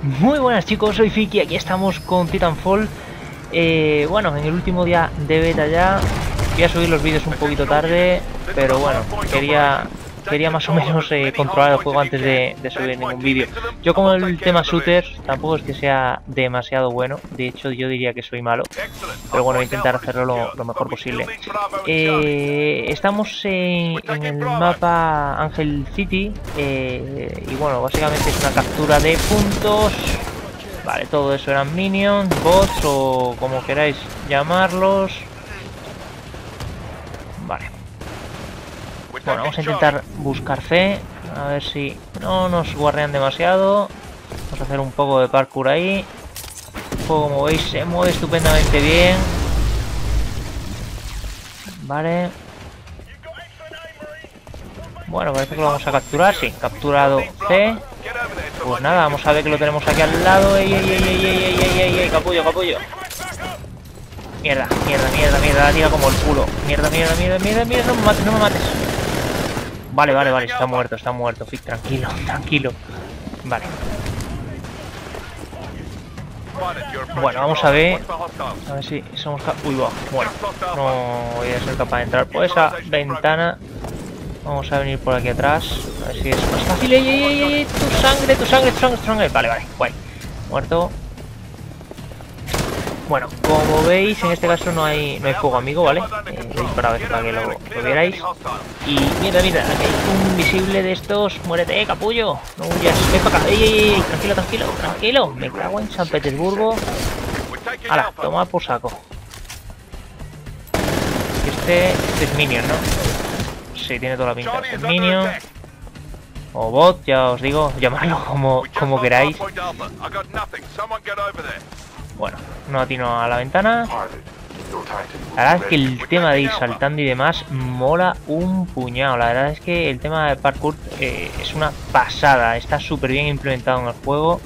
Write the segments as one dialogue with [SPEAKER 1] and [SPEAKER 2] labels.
[SPEAKER 1] Muy buenas chicos, soy Fiki, aquí estamos con Titanfall. Bueno, en el último día de beta ya. Voy a subir los vídeos un poquito tarde, pero bueno, quería más o menos controlar el juego antes de subir ningún vídeo. Yo como el tema shooters tampoco es que sea demasiado bueno, de hecho yo diría que soy malo, pero bueno, voy a intentar hacerlo lo mejor posible. Estamos en el mapa Angel City y bueno, básicamente es una captura de puntos. Vale, todo eso eran minions, bots o como queráis llamarlos. Vale. Bueno, vamos a intentar buscar fe. A ver si no nos guarrean demasiado. Vamos a hacer un poco de parkour ahí. El juego, como veis, se mueve estupendamente bien. Vale. Bueno, parece que lo vamos a capturar. Sí, capturado C. Pues nada, vamos a ver que lo tenemos aquí al lado. ¡Ey, ey, ey, ey, ey, ey, ey, ey! ¡Capullo, capullo! Mierda, mierda, mierda, mierda, la tira como el culo. Mierda, mierda, mierda, mierda, mierda, no me mates, no me mates. Vale, vale, vale, está muerto, Fick, tranquilo, tranquilo. Vale. Bueno, vamos a ver si somos capaces. Uy, va, bueno, no voy a ser capaz de entrar por esa ventana. Vamos a venir por aquí atrás, a ver si es más fácil. ¡Ey, ey, ey, ey! ¡Tu sangre, tu sangre, tu sangre, tu sangre! Vale, vale, guay. Muerto. Bueno, como veis, en este caso no hay fuego amigo, ¿vale? He disparado para que lo vierais. Y mira, mira, aquí hay un visible de estos. ¡Muérete, capullo! No huyas, ven para acá. ¡Ey, ey, ey! Tranquilo, tranquilo, tranquilo. Me cago en San Petersburgo. ¡Hala! Toma por saco. Este es minion, ¿no? Sí, tiene toda la pinta. Este es minion. O bot, ya os digo, llamadlo como queráis. Bueno, no atino a la ventana. La verdad es que el tema de ir saltando y demás mola un puñado. La verdad es que el tema de parkour es una pasada. Está súper bien implementado en el juego.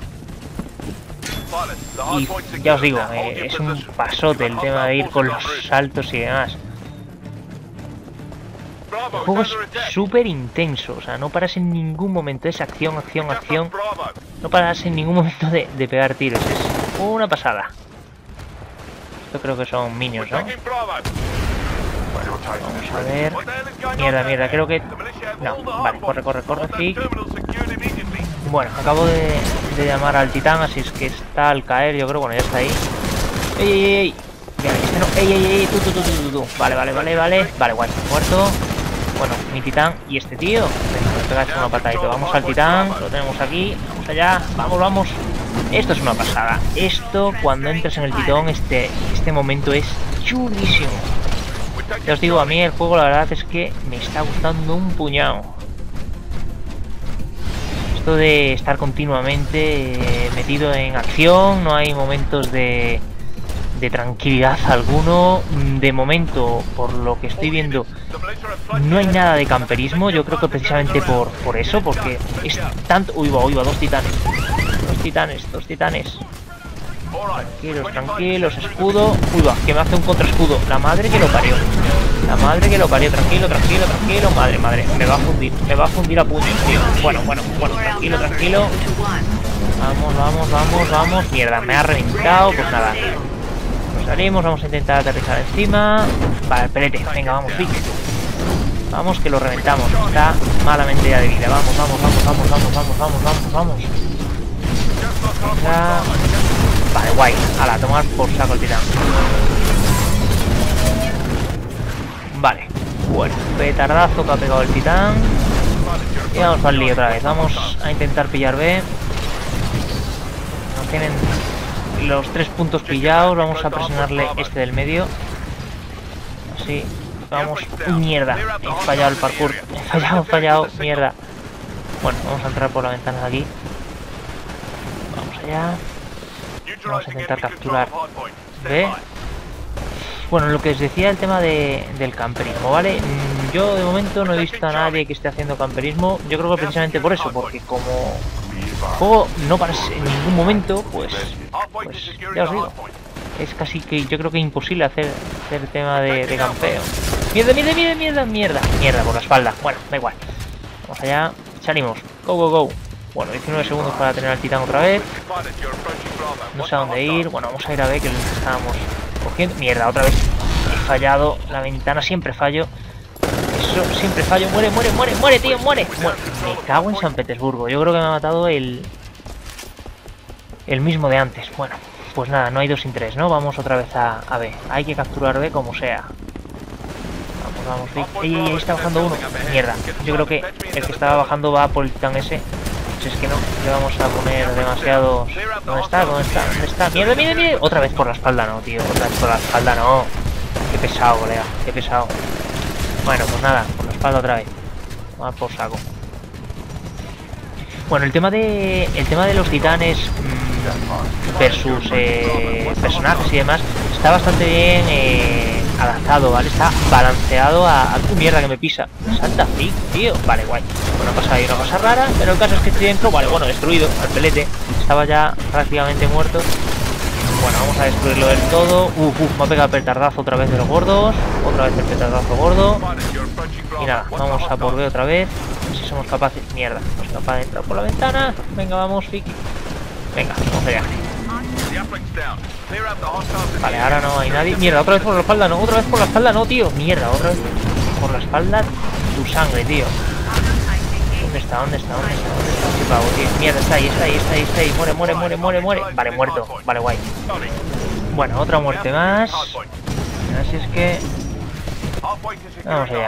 [SPEAKER 1] Y ya os digo, es un pasote el tema de ir con los saltos y demás. El juego es súper intenso, o sea, no paras en ningún momento, es acción, acción, acción. No paras en ningún momento de pegar tiros, es una pasada. Esto creo que son minions, ¿no? Bueno, vamos a ver. Mierda, mierda, creo que... No, vale, corre, corre, corre, Fick. Bueno, acabo de llamar al titán, así es que está al caer, yo creo, bueno, ya está ahí. ¡Ey, ey, ey! Mira, este no... ¡Ey, ey, ey! Tú. Vale, vale, vale, vale. Vale, guay, muerto. Bueno, mi titán y este tío. Venga, me pegáis una patadita. Vamos al titán, lo tenemos aquí. Vamos allá, vamos, vamos. Esto es una pasada. Esto, cuando entras en el titán, este momento es chulísimo. Ya os digo, a mí el juego la verdad es que me está gustando un puñado. Esto de estar continuamente metido en acción, no hay momentos de tranquilidad alguno. De momento, por lo que estoy viendo, no hay nada de camperismo. Yo creo que precisamente por eso, porque es tanto... Uy, va, dos titanes. Dos titanes. Tranquilos, tranquilos, escudo. Uy, va, que me hace un contraescudo. La madre que lo parió. La madre que lo parió. Tranquilo, tranquilo, tranquilo. Madre. Me va a fundir a puños, tío. Bueno, tranquilo, tranquilo. Vamos. Mierda, me ha reventado. Pues nada. Salimos, vamos a intentar aterrizar encima. Vale, pelete, venga, vamos, Vic. Vamos, que lo reventamos. Está malamente ya de vida. Vamos. Venga. Vale, guay. A tomar por saco el titán. Vale, bueno, petardazo que ha pegado el titán. Y vamos al lío otra vez. Vamos a intentar pillar B. Nos tienen los 3 puntos pillados. Vamos a presionarle este del medio. Así, vamos. Mierda, he fallado el parkour. He fallado, mierda. Bueno, vamos a entrar por la ventana de aquí. Vamos allá. Vamos a intentar capturar B. Bueno, lo que os decía, el tema del camperismo, ¿vale? Yo de momento no he visto a nadie que esté haciendo camperismo. Yo creo que precisamente por eso, porque como el juego no paras en ningún momento, pues ya os digo, es casi que yo creo que imposible hacer tema de campeo. Mierda por la espalda. Bueno, da igual. Vamos allá, salimos. Go. Bueno, 19 segundos para tener al titán otra vez. No sé a dónde ir. Bueno, vamos a ir a ver que es lo que estábamos cogiendo. Mierda, otra vez he fallado la ventana. Siempre fallo. Eso, siempre fallo. Muere, muere, muere, muere, tío, muere. Me cago en San Petersburgo. Yo creo que me ha matado el mismo de antes. Bueno, pues nada, no hay 2 sin 3, ¿no? Vamos otra vez a B. Hay que capturar B como sea. Vamos, Vic. Ahí está bajando uno. Mierda. Yo creo que el que estaba bajando va por el titán ese. Pues es que no, le vamos a poner demasiados... ¿Dónde está? ¿Dónde está? ¿Dónde está? ¡Mierda, mierda, mierda! Otra vez por la espalda, no, tío. Otra vez por la espalda, no. Qué pesado, colega. Qué pesado. Bueno, pues nada, por la espalda otra vez. Vamos por saco. Bueno, el tema de los titanes versus personajes y demás está bastante bien adaptado, ¿vale? Está balanceado a... ¡Tu mierda que me pisa! ¡Salta Vic, tío! Vale, guay. Bueno, pasa ahí una cosa rara, pero el caso es que estoy dentro. Vale, bueno, destruido al pelete. Estaba ya prácticamente muerto. Bueno, vamos a destruirlo del todo. Me ha pegado el petardazo otra vez de los gordos. Otra vez el petardazo gordo. Y nada, vamos a por B otra vez. Si somos capaces... Mierda, no soy capaz de entrar por la ventana. Venga, vamos, Vic. Venga, vamos allá. Vale, ahora no hay nadie. Mierda, otra vez por la espalda, no. Otra vez por la espalda, no, tío. Mierda, otra vez por la espalda. Tu sangre, tío. ¿Dónde está? ¿Dónde está? ¿Dónde está? ¿Dónde está? ¿Qué pago, tío? Mierda, está ahí, está ahí, está ahí, está ahí. Muere, muere, muere, muere, muere. Vale, muerto. Vale, guay. Bueno, otra muerte más. Así es que... Vamos allá.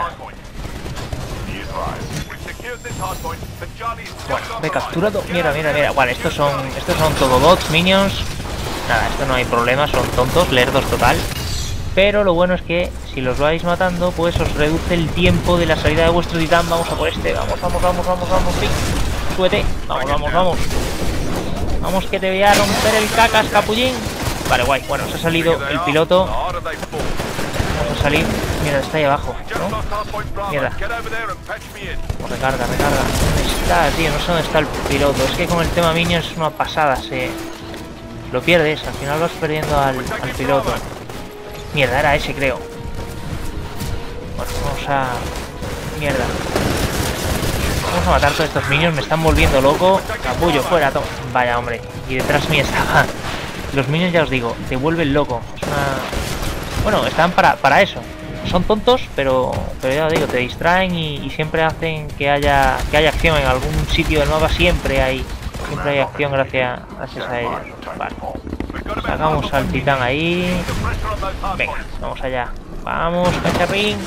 [SPEAKER 1] Bueno, he capturado. Mira, mira, mira. Vale, estos son todo bots, minions. Nada, esto no hay problema, son tontos, lerdos total. Pero lo bueno es que si los vais matando, pues os reduce el tiempo de la salida de vuestro titán. Vamos a por este, vamos, vamos, vamos, vamos, vamos, sí. Súbete, vamos, vamos, vamos. Vamos que te voy a romper el cacas, capullín. Vale, guay, bueno, se ha salido el piloto. Vamos a salir. Mierda, está ahí abajo, ¿no? Mierda. Oh, recarga, recarga. ¿Dónde está, tío? No sé dónde está el piloto. Es que con el tema minions es una pasada, lo pierdes, al final vas perdiendo al piloto. Mierda, era ese, creo. Bueno, vamos a... Mierda. Vamos a matar todos estos minions, me están volviendo loco. Capullo, fuera, todo. Vaya, hombre. Y detrás mío estaba... Los minions, ya os digo, te vuelven loco. Es una... Bueno, están para eso. Son tontos, pero ya os digo, te distraen y siempre hacen que haya acción en algún sitio del mapa. Siempre hay acción gracias a ellos. Vale. Sacamos al titán ahí. Venga, vamos allá. Vamos, cacharrín.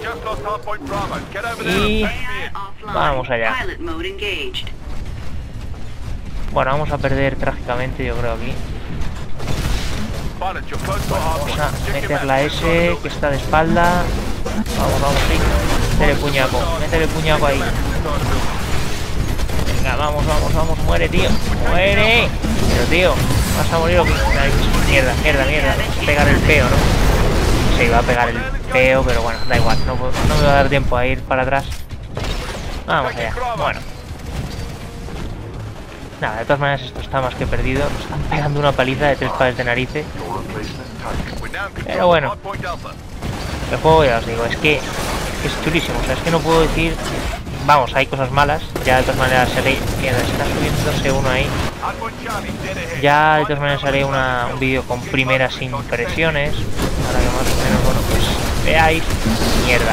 [SPEAKER 1] Y vamos allá. Bueno, vamos a perder trágicamente, yo creo, aquí. Bueno, vamos a meter la S, que está de espalda. Vamos, vamos, sí. Métele puñaco ahí. Venga, vamos, vamos, vamos, muere, tío. Muere. Pero, tío, vas a morir o qué. Mierda, mierda, mierda. Pegar el peo, ¿no? Sí, va a pegar el peo, pero bueno, da igual. No me va a dar tiempo a ir para atrás. Vamos allá. Bueno. Nada, de todas maneras esto está más que perdido. Nos están pegando una paliza de 3 pares de narices. Pero bueno. El juego, ya os digo, es que es chulísimo. O sea, es que no puedo decir... Vamos, hay cosas malas. Ya de todas maneras haré... Mierda, está subiéndose uno ahí. Ya de todas maneras haré un vídeo con primeras impresiones. Para que más o menos, bueno, pues veáis. Mierda.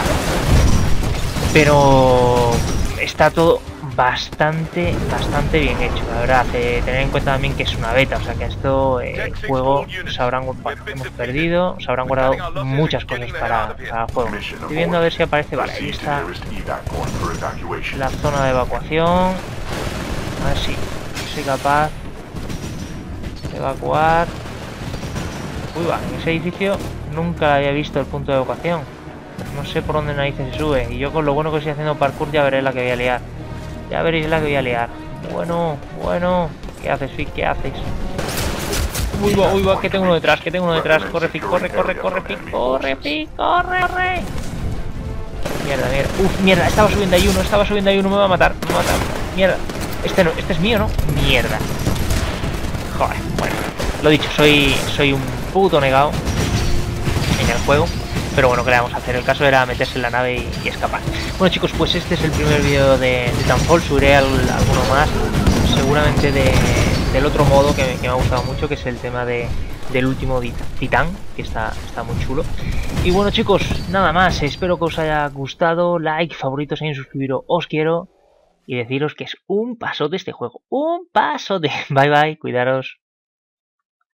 [SPEAKER 1] Pero... Está todo... bastante bien hecho, la verdad. Tener en cuenta también que es una beta, o sea que esto el juego hemos perdido, se habrán guardado muchas cosas para el juego. Estoy viendo a ver si aparece. Vale, ahí está la zona de evacuación. A ver si soy capaz de evacuar. Uy, va, en ese edificio nunca había visto el punto de evacuación. No sé por dónde narices se sube, y yo con lo bueno que estoy haciendo parkour ya veré la que voy a liar. Ya veréis la que voy a liar. Bueno, bueno. ¿Qué haces, Fick? ¿Qué haces? Uy, va, que tengo uno detrás, Corre, Fick, corre, Fick. Corre, Fick, corre. Mierda, mierda. Uf, mierda, estaba subiendo ahí uno, me va a matar, Mierda. Este es mío, ¿no? Mierda. Joder, bueno. Lo dicho, soy un puto negado en el juego. Pero bueno, ¿qué le vamos a hacer? El caso era meterse en la nave y escapar. Bueno, chicos, pues este es el primer vídeo de Titanfall. Subiré alguno más seguramente del otro modo que me ha gustado mucho, que es el tema del último titán, que está muy chulo. Y bueno, chicos, nada más, espero que os haya gustado, like, favoritos y suscribiros, os quiero, y deciros que es un pasote este juego, un pasote. Bye bye, cuidaros.